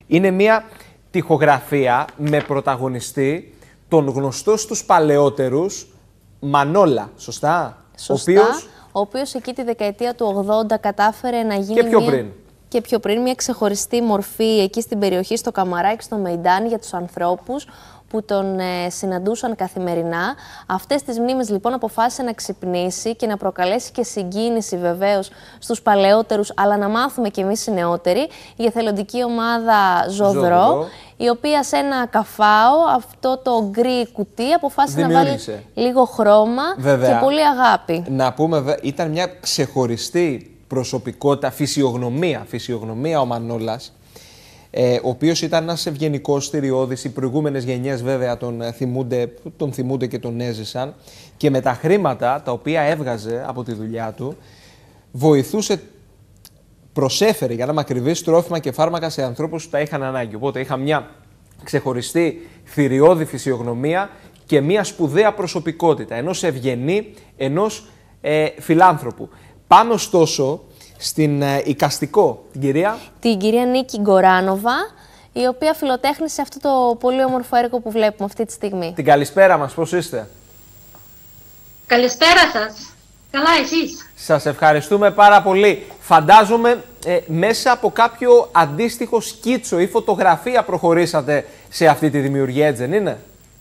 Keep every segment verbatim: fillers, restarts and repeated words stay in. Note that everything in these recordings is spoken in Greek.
Είναι μια τοιχογραφία με πρωταγωνιστή τον γνωστό στους παλαιότερους Μανόλα, σωστά? Σωστά, ο οποίος, ο οποίος εκεί τη δεκαετία του ογδόντα κατάφερε να γίνει και πιο μια... πριν. και πιο πριν μια ξεχωριστή μορφή εκεί στην περιοχή, στο Καμαράκι, στο Μεϊντάν, για τους ανθρώπους που τον ε, συναντούσαν καθημερινά. Αυτές τις μνήμες λοιπόν αποφάσισε να ξυπνήσει και να προκαλέσει και συγκίνηση βεβαίως στους παλαιότερους, αλλά να μάθουμε κι εμείς οι νεότεροι, η εθελοντική ομάδα Ζωδρό, Ζωδρό. η οποία σε ένα καφάο, αυτό το γκρι κουτί, αποφάσισε να βάλει λίγο χρώμα Βέβαια, και πολύ αγάπη. Να πούμε, ήταν μια ξεχωριστή προσωπικότητα, φυσιογνωμία, φυσιογνωμία ο Μανόλας, ε, ο οποίος ήταν ένας ευγενικός στηριώδης. Οι προηγούμενες γενιές βέβαια τον θυμούνται, τον θυμούνται και τον έζησαν, και με τα χρήματα τα οποία έβγαζε από τη δουλειά του βοηθούσε, προσέφερε για να είμαι ακριβής, τρόφιμα και φάρμακα σε ανθρώπους που τα είχαν ανάγκη. Οπότε είχα μια ξεχωριστή θηριώδη φυσιογνωμία και μια σπουδαία προσωπικότητα ενός ευγενή, ενός ε, φιλάνθρωπου. Πάμε ωστόσο στην ε, οικαστικό, την κυρία... Την κυρία Νίκη Γκοράνοβα, η οποία φιλοτέχνησε αυτό το πολύ όμορφο έργο που βλέπουμε αυτή τη στιγμή. Την καλησπέρα μας, πώς είστε? Καλησπέρα σας. Καλά, εσείς? Σας ευχαριστούμε πάρα πολύ. Φαντάζομαι ε, μέσα από κάποιο αντίστοιχο σκίτσο ή φωτογραφία προχωρήσατε σε αυτή τη δημιουργία, έτσι δεν είναι?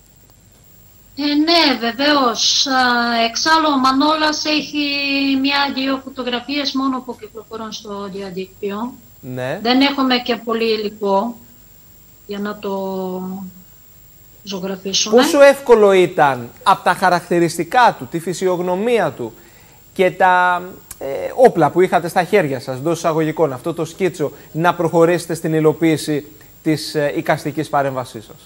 Ε, ναι, βεβαίως. Εξάλλου ο Μανόλας έχει μια-δύο φωτογραφίες μόνο που κυκλοφορούν στο διαδίκτυο. Ναι. Δεν έχουμε και πολύ υλικό για να το ζωγραφίσουμε. Πόσο εύκολο ήταν από τα χαρακτηριστικά του, τη φυσιογνωμία του και τα ε, όπλα που είχατε στα χέρια σας, εντός εισαγωγικών, αυτό το σκίτσο, να προχωρήσετε στην υλοποίηση της ε, εικαστικής παρέμβασής σας?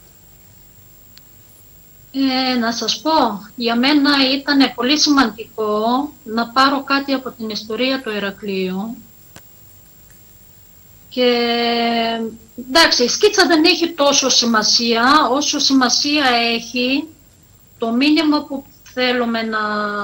Ε, να σας πω, για μένα ήταν πολύ σημαντικό να πάρω κάτι από την ιστορία του Ηρακλείου. Και εντάξει, η σκίτσα δεν έχει τόσο σημασία, όσο σημασία έχει το μήνυμα που θέλουμε να,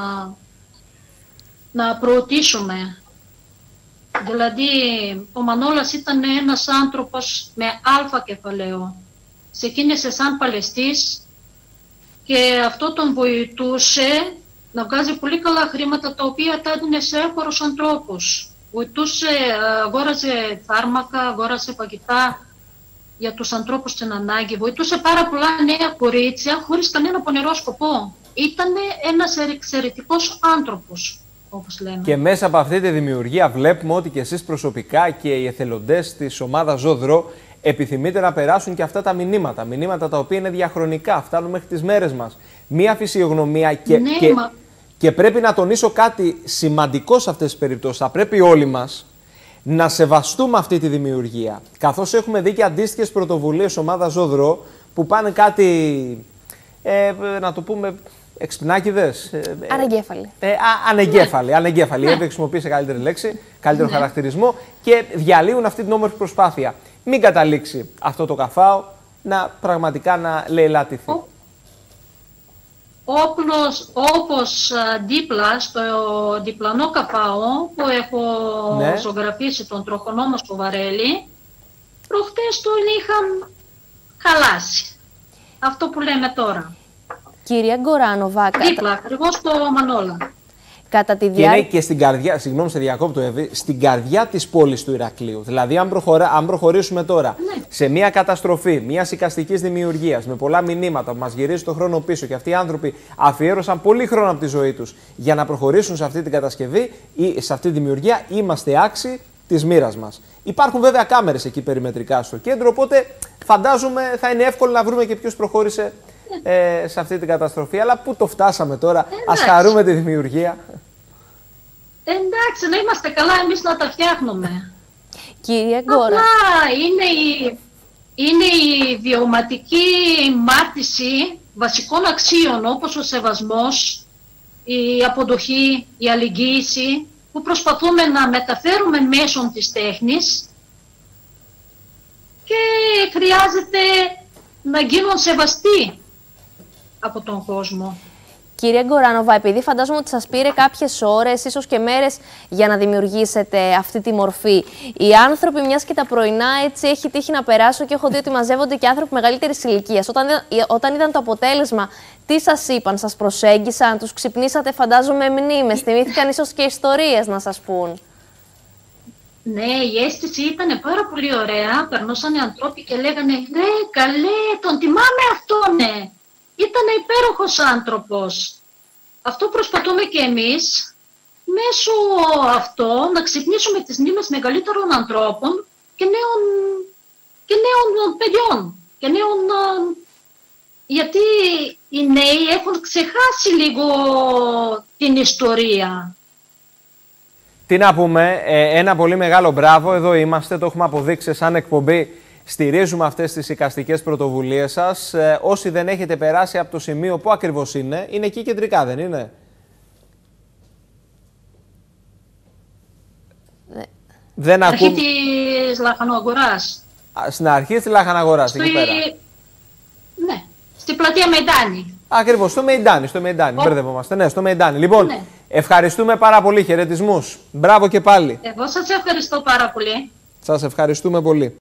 να προωθήσουμε. Δηλαδή, ο Μανόλας ήταν ένας άνθρωπος με αλφα κεφαλαίο. Ξεκίνησε σαν παλαιστής και αυτό τον βοηθούσε να βγάζει πολύ καλά χρήματα, τα οποία τα έδινε σε εύπορους ανθρώπους. Βοηθούσε, αγόραζε φάρμακα, αγόρασε φαγητά για τους ανθρώπους στην ανάγκη. Βοηθούσε πάρα πολλά νέα κορίτσια χωρίς κανένα πονηρό σκοπό. Ήταν ένας εξαιρετικός άνθρωπος, όπως λέμε. Και μέσα από αυτή τη δημιουργία βλέπουμε ότι και εσείς προσωπικά και οι εθελοντές της ομάδας Ζωδρό επιθυμείτε να περάσουν και αυτά τα μηνύματα. Μηνύματα τα οποία είναι διαχρονικά, φτάνουν μέχρι τις μέρες μας. Μία φυσιογνωμία και... Ναι, και... μα... Και πρέπει να τονίσω κάτι σημαντικό σε αυτές τις περιπτώσεις. Θα πρέπει όλοι μας να σεβαστούμε αυτή τη δημιουργία. Καθώς έχουμε δει και αντίστοιχες πρωτοβουλίες ομάδας Ζωδρό που πάνε κάτι, ε, να το πούμε, εξυπνάκηδες. Ε, ανεγκέφαλοι. Ε, α, ανεγκέφαλοι. ανεγκέφαλοι. Ναι. Εύε χρησιμοποίησε καλύτερη λέξη, καλύτερο Ναι. χαρακτηρισμό, και διαλύουν αυτή την όμορφη προσπάθεια. Μην καταλήξει αυτό το καφάο να πραγματικά να λαιλατηθεί. Όπλος, όπως δίπλα στο διπλανό καφάο που έχω ναι. ζωγραφίσει τον τροχονόμο στο Βαρέλι, προχτές τον είχαν χαλάσει. Αυτό που λέμε τώρα. Κυρία Γκοράνοβα, δίπλα, ακριβώς στο Μανόλα. Κατά τη διάρκεια... Και είναι διά... και στην καρδιά, συγγνώμη σε διακόπτω Εύη, στην καρδιά της πόλης του Ηρακλείου. Δηλαδή, αν, προχωρά, αν προχωρήσουμε τώρα ναι. σε μια καταστροφή μιας εικαστικής δημιουργίας με πολλά μηνύματα που μας γυρίζει το χρόνο πίσω, και αυτοί οι άνθρωποι αφιέρωσαν πολύ χρόνο από τη ζωή τους για να προχωρήσουν σε αυτή την κατασκευή ή σε αυτή τη δημιουργία, είμαστε άξιοι της μοίρας μας. Υπάρχουν βέβαια κάμερες εκεί περιμετρικά στο κέντρο, οπότε φαντάζομαι θα είναι εύκολο να βρούμε και ποιος προχώρησε ε, σε αυτή την καταστροφή. Αλλά πού το φτάσαμε τώρα, ας χαρούμε τη δημιουργία. Εντάξει, να είμαστε καλά εμείς να τα φτιάχνουμε. Κυρία Γκόρα. Απλά είναι η, είναι η βιωματική μάρτυση βασικών αξίων, όπως ο σεβασμός, η αποδοχή, η αλληλεγγύηση, που προσπαθούμε να μεταφέρουμε μέσω της τέχνης και χρειάζεται να γίνουν σεβαστοί από τον κόσμο. Κυρία Γκοράνοβα, επειδή φαντάζομαι ότι σας πήρε κάποιες ώρες, ίσως και μέρες, για να δημιουργήσετε αυτή τη μορφή, οι άνθρωποι, μιας και τα πρωινά έτσι έχει τύχει να περάσω και έχω δει ότι μαζεύονται και άνθρωποι μεγαλύτερης ηλικίας. Όταν, όταν είδαν το αποτέλεσμα, τι σας είπαν, σας προσέγγισαν, τους ξυπνήσατε, φαντάζομαι, μνήμες, θυμήθηκαν ίσως και ιστορίες να σας πούν? Ναι, η αίσθηση ήταν πάρα πολύ ωραία. Περνούσαν οι ανθρώποι και λέγανε «Ναι, καλέ, τον θυμάμαι αυτόν, ναι. Ήταν υπέροχος άνθρωπος». Αυτό προσπαθούμε και εμείς, μέσω αυτό, να ξυπνήσουμε τις μνήμες μεγαλύτερων ανθρώπων και νέων, και νέων παιδιών. Και νέων, γιατί οι νέοι έχουν ξεχάσει λίγο την ιστορία. Τι να πούμε, ένα πολύ μεγάλο μπράβο, εδώ είμαστε, το έχουμε αποδείξει σαν εκπομπή. Στηρίζουμε αυτές τις εικαστικές πρωτοβουλίες σας. Ε, όσοι δεν έχετε περάσει από το σημείο, που ακριβώς είναι, είναι εκεί κεντρικά, δεν είναι? Ναι. Δεν αρχή ακού... της Λαχαναγοράς. Στην αρχή της Λαχαναγοράς, Στο... εκεί πέρα. Ναι, στην πλατεία Μεϊντάνη. Ακριβώς, στο Μεϊντάνη, στο Μεϊντάνη, oh. μπερδευόμαστε, ναι, στο Μεϊντάνη. Λοιπόν, ναι. Ευχαριστούμε πάρα πολύ, χαιρετισμούς. Μπράβο και πάλι. Εγώ σας ευχαριστώ πάρα πολύ. Σας ευχαριστούμε πολύ.